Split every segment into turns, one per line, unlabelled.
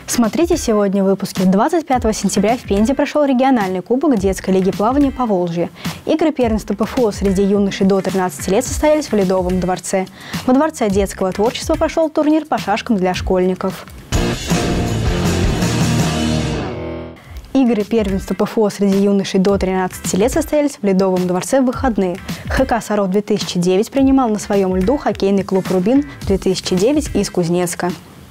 Смотрите сегодня в выпуске. 25 сентября в Пензе прошел региональный кубок детской лиги плавания Поволжья. Игры первенства ПФО среди юношей до 13 лет состоялись в Ледовом дворце. Во Дворце детского творчества прошел турнир по шашкам для школьников. Игры первенства ПФО среди юношей до 13 лет состоялись в Ледовом дворце в выходные. ХК «Саров-2009» принимал на своем льду хоккейный клуб «Рубин-2009» из Кузнецка.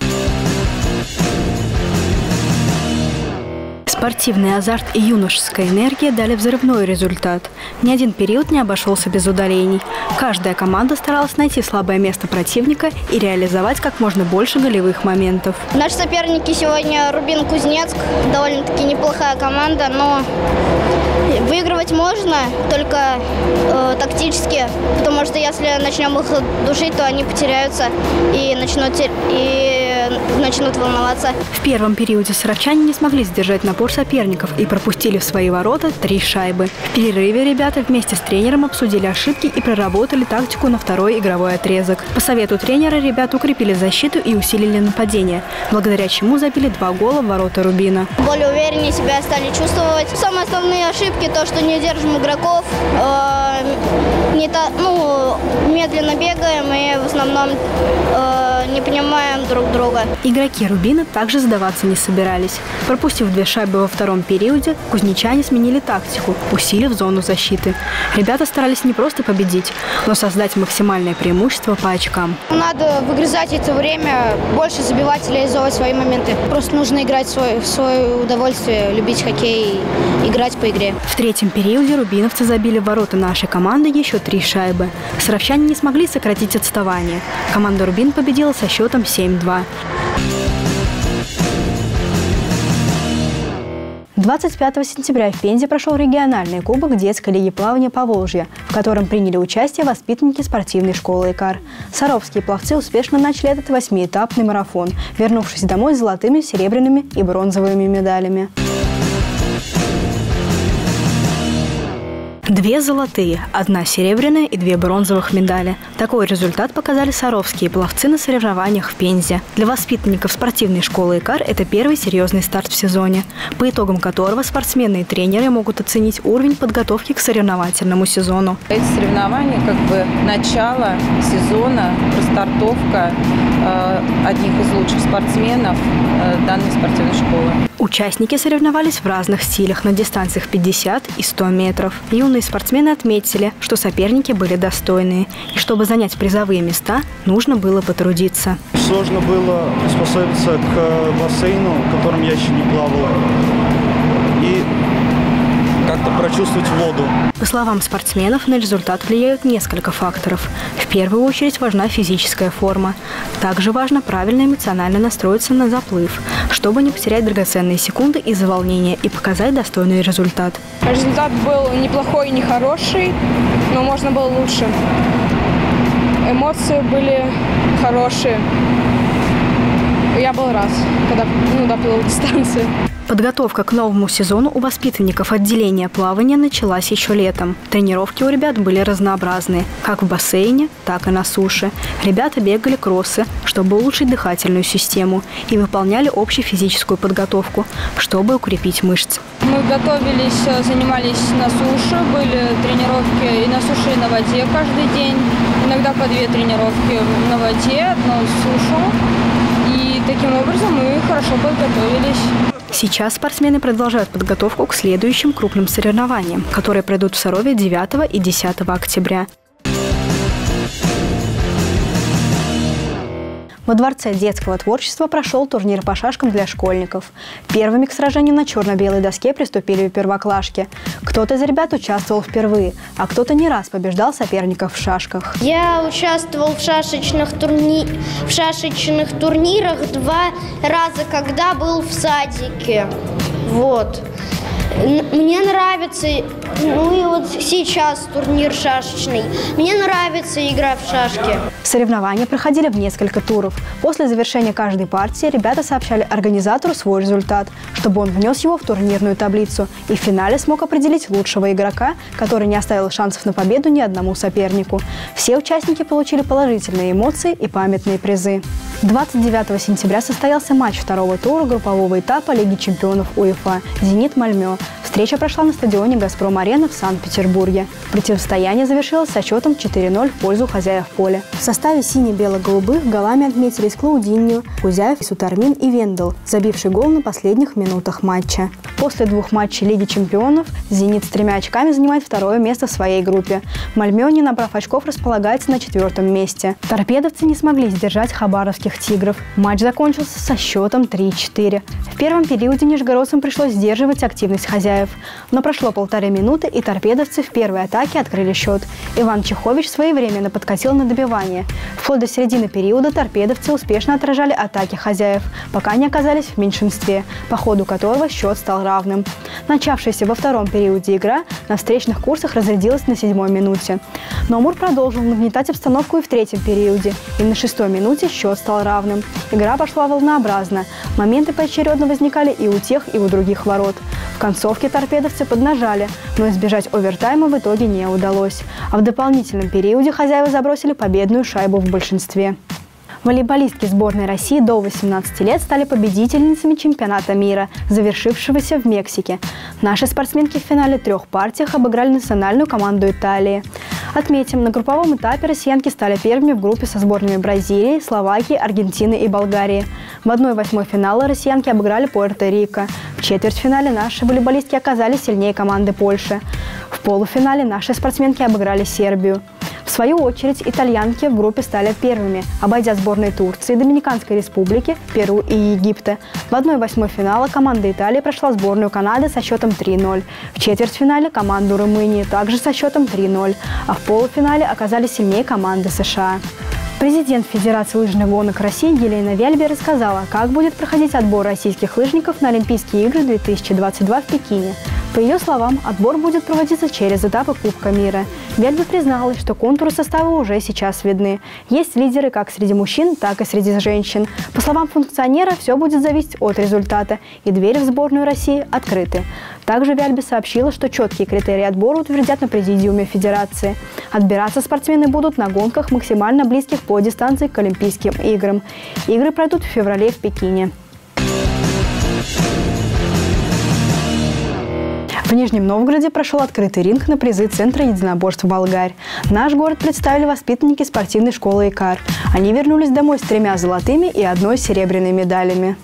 Спортивный азарт и юношеская энергия дали взрывной результат. Ни один период не обошелся без удалений. Каждая команда старалась найти слабое место противника и реализовать как можно больше голевых моментов.
Наши соперники сегодня Рубин-Кузнецк. Довольно-таки неплохая команда, но выигрывать можно, только тактически. Потому что если начнем их душить, то они потеряются и начнут волноваться.
В первом периоде саровчане не смогли сдержать напор соперников и пропустили в свои ворота 3 шайбы. В перерыве ребята вместе с тренером обсудили ошибки и проработали тактику на второй игровой отрезок. По совету тренера ребята укрепили защиту и усилили нападение, благодаря чему забили 2 гола в ворота Рубина.
Более увереннее себя стали чувствовать. Самые основные ошибки – то, что не держим игроков, медленно бегаем и в основном не понимаем друг друга.
Игроки Рубина также сдаваться не собирались. Пропустив 2 шайбы во втором периоде, кузнечане сменили тактику, усилив зону защиты. Ребята старались не просто победить, но создать максимальное преимущество по очкам.
Надо выгрызать это время, больше забивать и реализовать свои моменты. Просто нужно играть в свое удовольствие, любить хоккей и играть по игре.
В третьем периоде рубиновцы забили в ворота нашей команды еще 3 шайбы. Саровчане не смогли сократить отставание. Команда Рубин победила со счетом 7-2. 25 сентября в Пензе прошел региональный кубок детской лиги плавания Поволжья, в котором приняли участие воспитанники спортивной школы «Икар». Саровские пловцы успешно начали этот 8-этапный марафон, вернувшись домой с золотыми, серебряными и бронзовыми медалями. 2 золотые, 1 серебряная и 2 бронзовых медали. Такой результат показали саровские пловцы на соревнованиях в Пензе. Для воспитанников спортивной школы «Икар» это первый серьезный старт в сезоне, по итогам которого спортсмены и тренеры могут оценить уровень подготовки к соревновательному сезону.
Эти соревнования начало сезона, стартовка одних из лучших спортсменов данной спортивной школы.
Участники соревновались в разных стилях на дистанциях 50 и 100 метров. Юные спортсмены отметили, что соперники были достойные. И чтобы занять призовые места, нужно было потрудиться.
Сложно было приспособиться к бассейну, в котором я еще не плавал, и как-то прочувствовать воду.
По словам спортсменов, на результат влияют несколько факторов. В первую очередь важна физическая форма. Также важно правильно эмоционально настроиться на заплыв, чтобы не потерять драгоценные секунды из-за волнения и показать достойный результат.
Результат был неплохой и нехороший, но можно было лучше. Эмоции были хорошие. Я был рад, когда доплыл дистанцию.
Подготовка к новому сезону у воспитанников отделения плавания началась еще летом. Тренировки у ребят были разнообразные, как в бассейне, так и на суше. Ребята бегали кроссы, чтобы улучшить дыхательную систему, и выполняли общефизическую подготовку, чтобы укрепить мышцы.
Мы готовились, занимались на суше, были тренировки и на суше, и на воде каждый день. Иногда по 2 тренировки на воде, 1 сушу. И таким образом мы хорошо подготовились.
Сейчас спортсмены продолжают подготовку к следующим крупным соревнованиям, которые пройдут в Сарове 9 и 10 октября. Во Дворце детского творчества прошел турнир по шашкам для школьников. Первыми к сражению на черно-белой доске приступили первоклашки. Кто-то из ребят участвовал впервые, а кто-то не раз побеждал соперников в шашках.
Я участвовал в шашечных турнирах 2 раза, когда был в садике. Вот. Мне нравится Ну и вот сейчас турнир шашечный. Мне нравится игра в шашки.
Соревнования проходили в несколько туров. После завершения каждой партии ребята сообщали организатору свой результат, чтобы он внес его в турнирную таблицу и в финале смог определить лучшего игрока, который не оставил шансов на победу ни одному сопернику. Все участники получили положительные эмоции и памятные призы. 29 сентября состоялся матч второго тура группового этапа Лиги чемпионов УЕФА «Зенит-Мальмё». Встреча прошла на стадионе «Газпром-Арена» в Санкт-Петербурге. Противостояние завершилось со счетом 4-0 в пользу хозяев поля. В составе сине-бело-голубых голами отметились Клаудиньо, Кузяев, Сутармин и Вендел, забивший гол на последних минутах матча. После двух матчей Лиги чемпионов «Зенит» с 3 очками занимает второе место в своей группе. «Мальмё», не набрав очков, располагается на 4-м месте. Торпедовцы не смогли сдержать хабаровских «Тигров». Матч закончился со счетом 3-4. В первом периоде нижегородцам пришлось сдерживать активность хозяев. Но прошло 1,5 минуты, и торпедовцы в первой атаке открыли счет. Иван Чехович своевременно подкатил на добивание. Вплоть до середины периода торпедовцы успешно отражали атаки хозяев, пока не оказались в меньшинстве, по ходу которого счет стал равным. Начавшаяся во втором периоде игра на встречных курсах разрядилась на 7-й минуте. Но Амур продолжил нагнетать обстановку и в третьем периоде, и на 6-й минуте счет стал равным. Игра пошла волнообразно. Моменты поочередно возникали и у тех, и у других ворот. В концовке торпедовцы поднажали, но избежать овертайма в итоге не удалось. А в дополнительном периоде хозяева забросили победную шайбу в большинстве. Волейболистки сборной России до 18 лет стали победительницами чемпионата мира, завершившегося в Мексике. Наши спортсменки в финале 3 партиях обыграли национальную команду Италии. Отметим, на групповом этапе россиянки стали первыми в группе со сборными Бразилии, Словакии, Аргентины и Болгарии. В 1/8 финала россиянки обыграли Пуэрто-Рико. В четвертьфинале наши волейболистки оказались сильнее команды Польши. В полуфинале наши спортсменки обыграли Сербию. В свою очередь, итальянки в группе стали первыми, обойдя сборные Турции, Доминиканской Республики, Перу и Египта. В 1/8 финала команда Италии прошла сборную Канады со счетом 3-0. В четвертьфинале команду Румынии также со счетом 3-0, а в полуфинале оказались сильнее команды США. Президент Федерации лыжных гонок России Елена Вяльбе рассказала, как будет проходить отбор российских лыжников на Олимпийские игры 2022 в Пекине. По ее словам, отбор будет проводиться через этапы Кубка мира. Вяльбе призналась, что контуры состава уже сейчас видны. Есть лидеры как среди мужчин, так и среди женщин. По словам функционера, все будет зависеть от результата, и двери в сборную России открыты. Также Вяльбе сообщила, что четкие критерии отбора утвердят на президиуме Федерации. Отбираться спортсмены будут на гонках, максимально близких по дистанции к Олимпийским играм. Игры пройдут в феврале в Пекине. В Нижнем Новгороде прошел открытый ринг на призы Центра единоборств «Болгарь». Наш город представили воспитанники спортивной школы «Икар». Они вернулись домой с 3 золотыми и 1 серебряной медалями.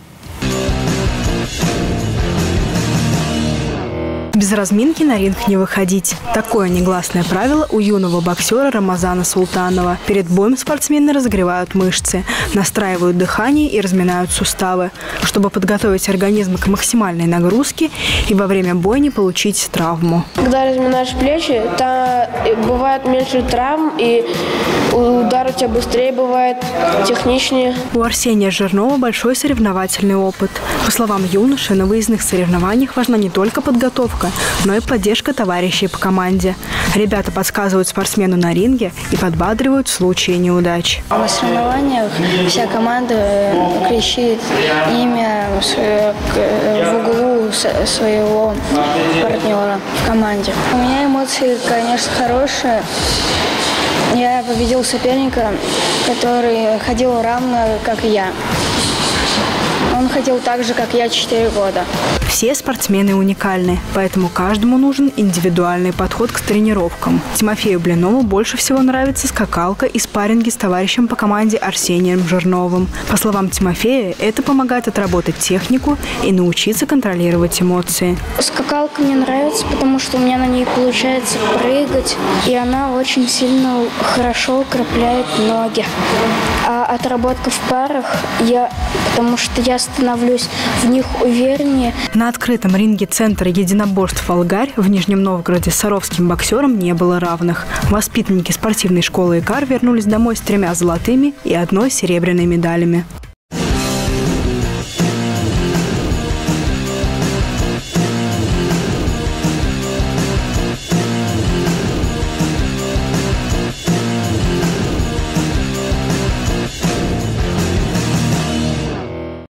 Без разминки на ринг не выходить. Такое негласное правило у юного боксера Рамазана Султанова. Перед боем спортсмены разогревают мышцы, настраивают дыхание и разминают суставы, чтобы подготовить организм к максимальной нагрузке и во время боя не получить травму.
Когда разминаешь плечи, там бывает меньше травм, и удар у тебя быстрее бывает, техничнее.
У Арсения Жирнова большой соревновательный опыт. По словам юноши, на выездных соревнованиях важна не только подготовка, но и поддержка товарищей по команде. Ребята подсказывают спортсмену на ринге и подбадривают в случае неудач.
На соревнованиях вся команда кричит имя в углу своего партнера в команде. У меня эмоции, конечно, хорошие. Я победил соперника, который ходил равно, как и я. Он ходил так же, как я, 4 года.
Все спортсмены уникальны, поэтому каждому нужен индивидуальный подход к тренировкам. Тимофею Блинову больше всего нравится скакалка и спарринги с товарищем по команде Арсением Жирновым. По словам Тимофея, это помогает отработать технику и научиться контролировать эмоции.
Скакалка мне нравится, потому что у меня на ней получается прыгать, и она очень сильно хорошо укрепляет ноги. А отработка в парах, потому что я становлюсь в них увереннее.
На открытом ринге Центра единоборств «Болгарь» в Нижнем Новгороде саровским боксерам не было равных. Воспитанники спортивной школы «Икар» вернулись домой с 3 золотыми и 1 серебряной медалями.